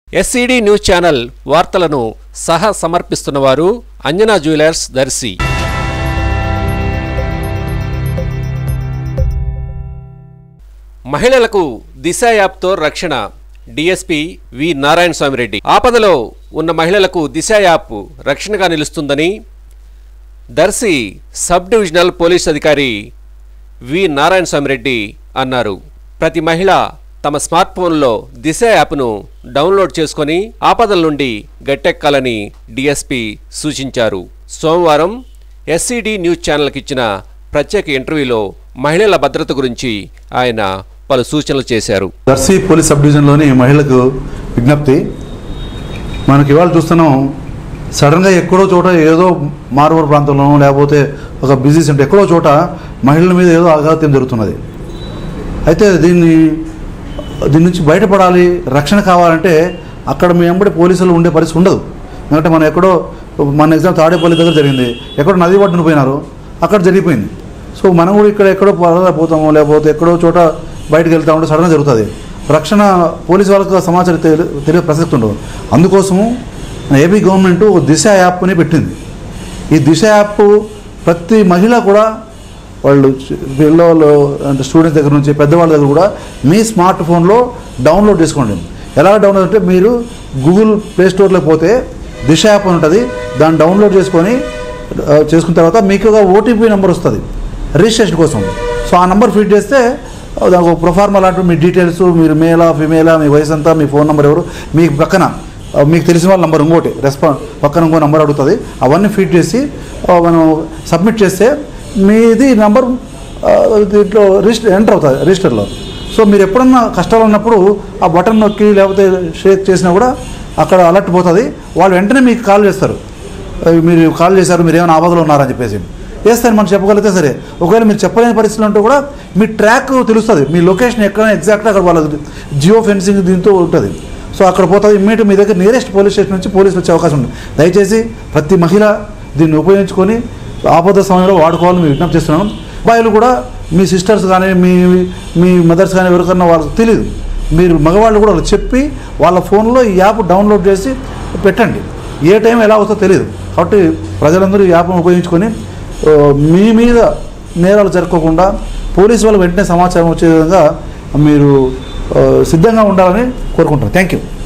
SCD news channel వార్తలను సహ సమర్పిస్తున్నవారు Anjana jewellers Darsi. మహిళలకు దిశ యాప్తో రక్షణ. DSP V Narayana Swamy Reddy. ఆపదలో ఉన్న మహిళలకు దిశ యాప్ రక్షణగా నిలుస్తుందని దర్శి సబ్ డివిజనల్ పోలీస్ అధికారి వి నారాయణ స్వామి రెడ్డి అన్నారు. ప్రతి మహిళ తమ స్మార్ట్ ఫోన్లో దిశ యాప్ను డౌన్లోడ్ చేసుకొని ఆపదల నుండి గట్టెక్కాలని డిఎస్పీ సూచించారు. సోమవారం ఎస్సీడీ న్యూస్ ఛానల్కి ఇచ్చిన ప్రత్యేక ఇంటర్వ్యూలో మహిళల భద్రత గురించి ఆయన పలు సూచనలు చేశారు. దర్శి పోలీస్ సబ్ డివిజన్లోని మహిళలకు విజ్ఞప్తి. మనకి ఇవాళ చూస్తున్నాం, సడన్గా ఎక్కడో చోట ఏదో మారుమూల ప్రాంతంలోనో లేకపోతే ఒక బిజీ సెంటర్ ఎక్కడో చోట మహిళల మీద ఏదో ఆఘాత్యం జరుగుతున్నది. అయితే దీని నుంచి బయటపడాలి, రక్షణ కావాలంటే అక్కడ మీ వెంబడి పోలీసులు ఉండే పరిస్థితి ఉండదు. ఎందుకంటే మనం ఎక్కడో మన ఎగ్జామ్ తాడేపల్లి దగ్గర జరిగింది, ఎక్కడో నది పట్టున పోయినారు, అక్కడ జరిగిపోయింది. సో మనం కూడా ఇక్కడ ఎక్కడో పోతామో లేకపోతే ఎక్కడో చోట బయటకు వెళ్తామంటే సడన్గా జరుగుతుంది. రక్షణ పోలీసు వాళ్ళకు సమాచారం తెలియ ప్రసక్తి ఉండదు. అందుకోసము ఏపీ గవర్నమెంట్ దిశ యాప్ని పెట్టింది. ఈ దిశ యాప్ ప్రతి మహిళ కూడా వాళ్ళు పిల్లలు అంటే స్టూడెంట్స్ దగ్గర నుంచి పెద్దవాళ్ళ దగ్గర కూడా మీ స్మార్ట్ ఫోన్లో డౌన్లోడ్ చేసుకోండి. ఎలా డౌన్లోడ్ అంటే మీరు గూగుల్ ప్లే స్టోర్లోకి పోతే దిశ యాప్ అని ఉంటుంది, దాన్ని డౌన్లోడ్ చేసుకున్న తర్వాత మీకు ఒక ఓటీపీ నెంబర్ వస్తుంది రిజిస్ట్రేషన్ కోసం. సో ఆ నెంబర్ ఫీడ్ చేస్తే దానికి ఒక ప్రొఫార్మా లాంటి మీ డీటెయిల్స్, మీరు మేలా ఫిమేలా, మీ వయసు అంతా, మీ ఫోన్ నెంబర్ ఎవరు, మీకు పక్కన మీకు తెలిసిన వాళ్ళ నెంబర్ ఇంకోటి పక్కన ఇంకో నెంబర్ అడుగుతుంది. అవన్నీ ఫీడ్ చేసి మనం సబ్మిట్ చేస్తే మీది నెంబర్ దీంట్లో ఎంటర్ అవుతుంది రిజిస్టర్లో. సో మీరు ఎప్పుడన్నా కష్టాలు ఉన్నప్పుడు ఆ బటన్ నొక్కి లేకపోతే షేక్ చేసినా కూడా అక్కడ అలర్ట్ పోతుంది. వాళ్ళు వెంటనే మీకు కాల్ చేస్తారు, మీరు కాల్ చేశారు, మీరు ఏమైనా ఆపదలో ఉన్నారని చెప్పేసి చేస్తారు. మనం చెప్పగలిగితే సరే. ఒకవేళ మీరు చెప్పలేని పరిస్థితులు ఉంటే కూడా మీ ట్రాక్ తెలుస్తుంది, మీ లొకేషన్ ఎక్కడైనా ఎగ్జాక్ట్గా అక్కడ వాళ్ళ జియో ఫెన్సింగ్ దీంతో ఉంటుంది. సో అక్కడ పోతుంది. ఇమ్మీడియట్ మీ దగ్గర నియరెస్ట్ పోలీస్ స్టేషన్ నుంచి పోలీసులు వచ్చే అవకాశం ఉంది. దయచేసి ప్రతి మహిళ దీన్ని ఉపయోగించుకొని ఆపద సమయంలో వాడుకోవాలని మేము విజ్ఞప్తి చేస్తున్నాం. అబ్బాయిలు కూడా మీ సిస్టర్స్ కానీ మీ మదర్స్ కానీ ఎవరికన్నా వాళ్ళకి తెలియదు, మీరు మగవాళ్ళు కూడా వాళ్ళకి చెప్పి వాళ్ళ ఫోన్లో ఈ యాప్ డౌన్లోడ్ చేసి పెట్టండి. ఏ టైం ఎలా అవుతుందో తెలియదు. కాబట్టి ప్రజలందరూ ఈ యాప్ను ఉపయోగించుకొని మీ మీద నేరాలు జరగకుండా పోలీసు వాళ్ళు వెంటనే సమాచారం వచ్చే విధంగా మీరు సిద్ధంగా ఉండాలని కోరుకుంటున్నాను. Thank you.